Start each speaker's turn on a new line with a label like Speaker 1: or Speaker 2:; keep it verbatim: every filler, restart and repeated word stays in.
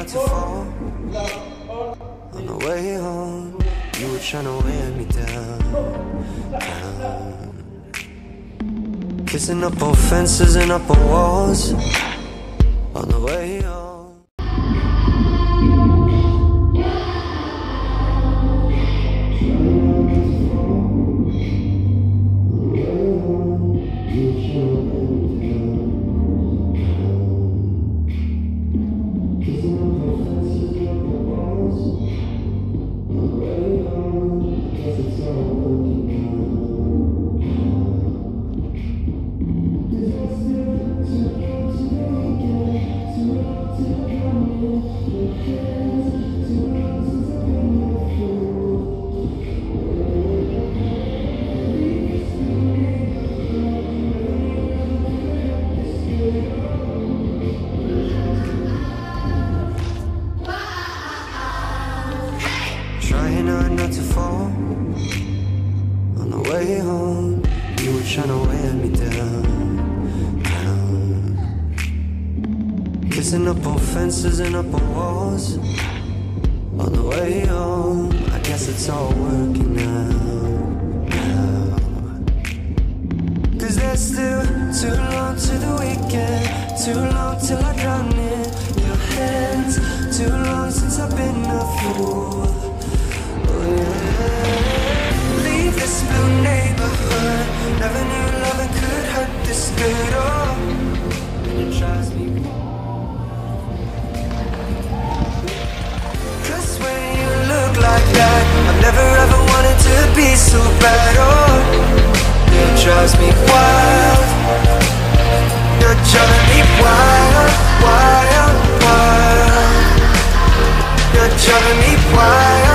Speaker 1: to fall. On the way home, you were trying to wear me down, down. Kissing up on fences and up on walls. On the way home. Trying hard not to fall. On the way home, you were trying to wear me down, down. Kissing up on fences and up on walls. On the way home, I guess it's all working out, now. Cause there's still too long to the weekend, too long till I drown in your hands, too long since I've been a fool. Leave this blue neighborhood. Never knew loving could hurt this good. Oh, and it drives me. Cause when you look like that, I've never ever wanted to be so bad. Oh, it drives me wild. You're driving me wild, wild, wild. You're driving me wild.